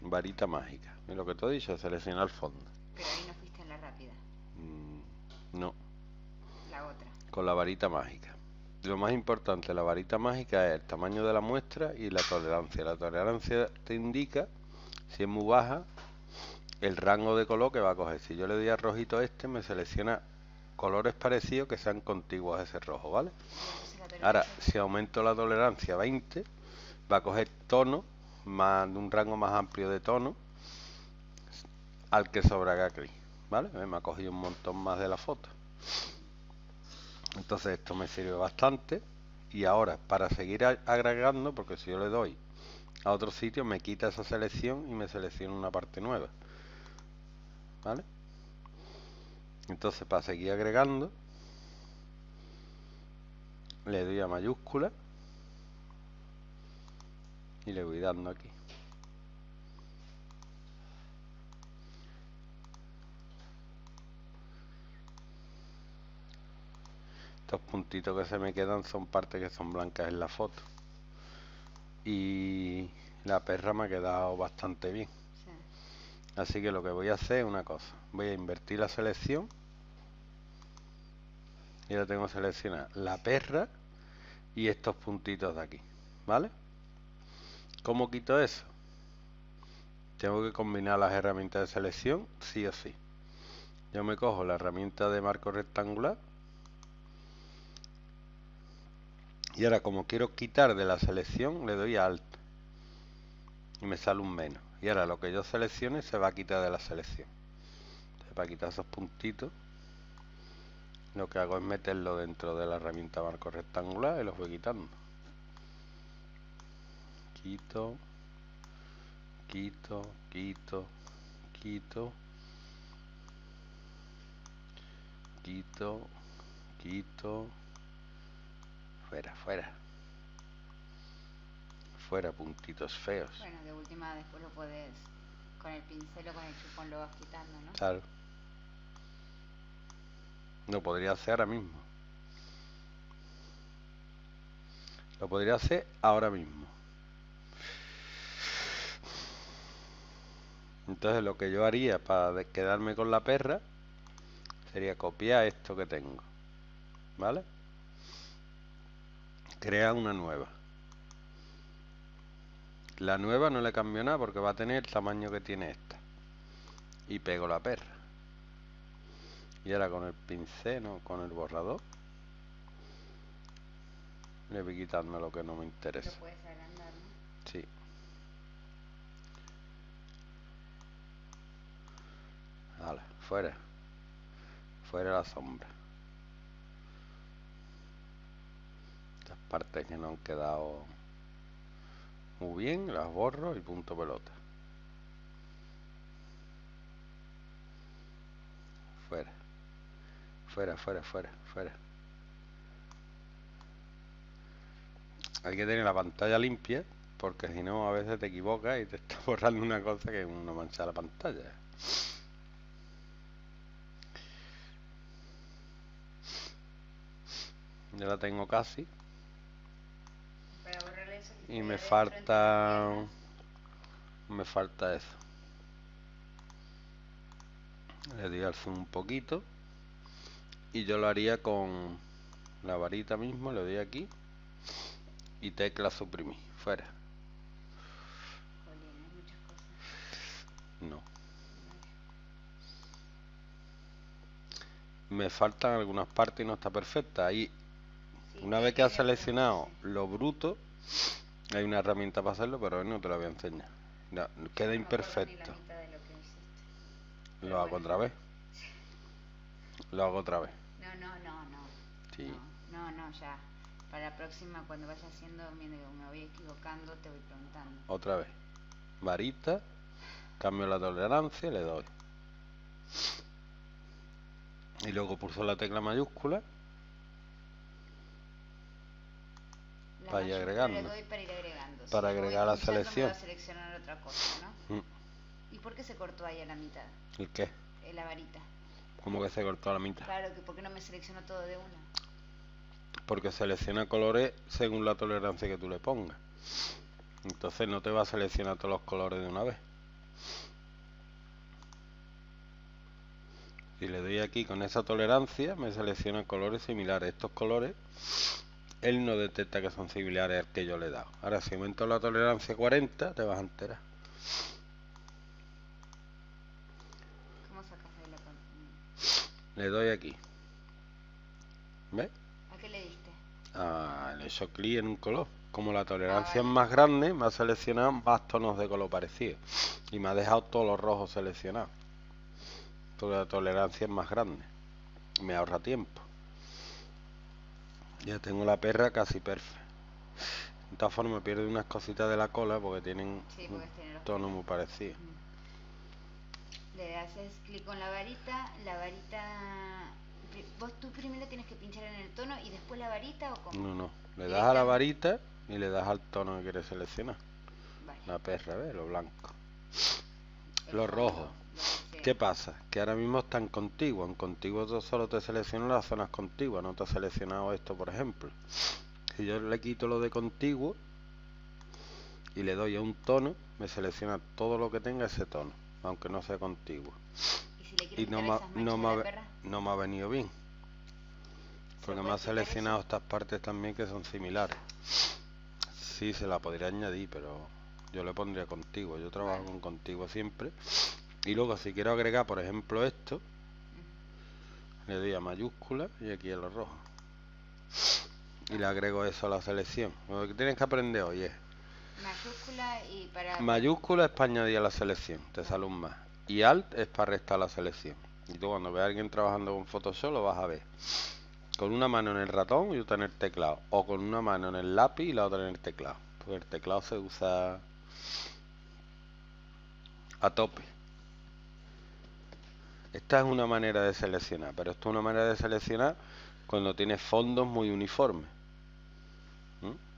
varita mágica. Y lo que te he dicho, seleccionar el fondo. Pero ahí no fuiste en la rápida. No. La otra. Con la varita mágica. Lo más importante de la varita mágica es el tamaño de la muestra y la tolerancia. La tolerancia te indica, si es muy baja, el rango de color que va a coger. Si yo le doy a rojito este, me selecciona colores parecidos que sean contiguos a ese rojo, ¿vale? Ahora, si aumento la tolerancia a 20, va a coger tono más de un rango más amplio de tono al que sobra aquí, ¿vale? Me ha cogido un montón más de la foto. Entonces esto me sirve bastante. Y ahora, para seguir agregando, porque si yo le doy a otro sitio, me quita esa selección y me selecciona una parte nueva, ¿vale? Entonces, para seguir agregando, le doy a mayúscula y le voy dando aquí. Estos puntitos que se me quedan son partes que son blancas en la foto. Y la perra me ha quedado bastante bien. Sí. Así que lo que voy a hacer es una cosa. Voy a invertir la selección. Y ahora tengo seleccionada la perra y estos puntitos de aquí, ¿vale? ¿Cómo quito eso? Tengo que combinar las herramientas de selección, sí o sí. Yo me cojo la herramienta de marco rectangular. Y ahora, como quiero quitar de la selección, le doy a Alt. Y me sale un menos. Y ahora lo que yo seleccione se va a quitar de la selección. Entonces, para quitar esos puntitos, lo que hago es meterlo dentro de la herramienta marco rectangular y los voy quitando. Quito, quito, quito, quito, quito, quito. Fuera, fuera. Fuera, puntitos feos. Bueno, de última después lo puedes, con el pincel o con el chupón lo vas quitando, ¿no? Claro. Lo podría hacer ahora mismo. Lo podría hacer ahora mismo. Entonces lo que yo haría para quedarme con la perra sería copiar esto que tengo, ¿vale? Crear una nueva. La nueva no le cambio nada porque va a tener el tamaño que tiene esta. Y pego la perra. Y ahora con el pincel, no, con el borrador, le voy quitando lo que no me interesa. Lo puedes agrandar, ¿no? Sí. Hala, fuera. Fuera la sombra. Estas partes que no han quedado muy bien, las borro y punto pelota. Fuera. Fuera, fuera, fuera, fuera. Hay que tener la pantalla limpia, porque si no a veces te equivocas y te está borrando una cosa que uno mancha la pantalla. Ya la tengo casi. Para borrar eso. Y me falta eso. Le doy al zoom un poquito. Y yo lo haría con la varita mismo, le doy aquí. Y tecla suprimir. Fuera. Jolín, hay muchas cosas. No. Me faltan algunas partes y no está perfecta. Ahí, sí, una vez que has seleccionado lo bruto, hay una herramienta para hacerlo, pero hoy no te la voy a enseñar. No, queda imperfecto. Lo hago otra vez. Lo hago otra vez. No. Sí. No, ya. Para la próxima, cuando vaya haciendo, mire, me voy equivocando, te voy preguntando. Otra vez. Varita. Cambio la tolerancia y le doy. Y luego pulso la tecla mayúscula. Para ir agregando. Le doy para ir agregando. Para agregar la selección. Me voy a seleccionar otra cosa, ¿no? ¿Y por qué se cortó ahí a la mitad? ¿El qué? La varita. ¿Cómo que se cortó a la mitad? Claro, que ¿por qué no me seleccionó todo de una? Porque selecciona colores según la tolerancia que tú le pongas. Entonces no te va a seleccionar todos los colores de una vez. Si le doy aquí con esa tolerancia, me selecciona colores similares. Estos colores, él no detecta que son similares al que yo le he dado. Ahora, si aumento la tolerancia a 40, te vas a enterar. ¿Cómo sacas ahí la Le doy aquí. ¿Ves? ¿A qué le diste? Le he hecho clic en un color. Como la tolerancia es vale. más grande, me ha seleccionado más tonos de color parecido. Y me ha dejado todos los rojos seleccionados. Porque la tolerancia es más grande. Me ahorra tiempo. Ya tengo la perra casi perfecta. De todas formas pierde unas cositas de la cola porque tienen Sí, un porque tiene los tono pelos. muy parecido. Le haces clic con la varita. Tú primero tienes que pinchar en el tono y después la varita o cómo? No, le das a la varita y le das al tono que quieres seleccionar. Vale. La perra, ¿ves? Lo blanco. El Los fondo, rojos. sí. ¿Qué pasa? Que ahora mismo están contiguos. En contiguos solo te selecciono las zonas contiguas, no te ha seleccionado esto, por ejemplo. Si yo le quito lo de contiguo y le doy a un tono, me selecciona todo lo que tenga ese tono, aunque no sea contiguo. ¿Y si le quieres Y no quitar esas manchas a la perra? no me ha venido bien. Porque me ha seleccionado estas partes también que son similares. Sí, se la podría añadir, pero yo le pondría contiguo. Yo trabajo con contiguo siempre. Y luego si quiero agregar, por ejemplo, esto, le doy a mayúscula y aquí a lo rojo. Y le agrego eso a la selección. Lo que tienes que aprender hoy es mayúscula y para... mayúscula es para añadir a la selección, te sale un más. Y alt es para restar la selección. Y tú cuando veas a alguien trabajando con Photoshop lo vas a ver. Con una mano en el ratón y otra en el teclado. O con una mano en el lápiz y la otra en el teclado. Porque el teclado se usa a tope. Esta es una manera de seleccionar, pero esto es una manera de seleccionar cuando tienes fondos muy uniformes.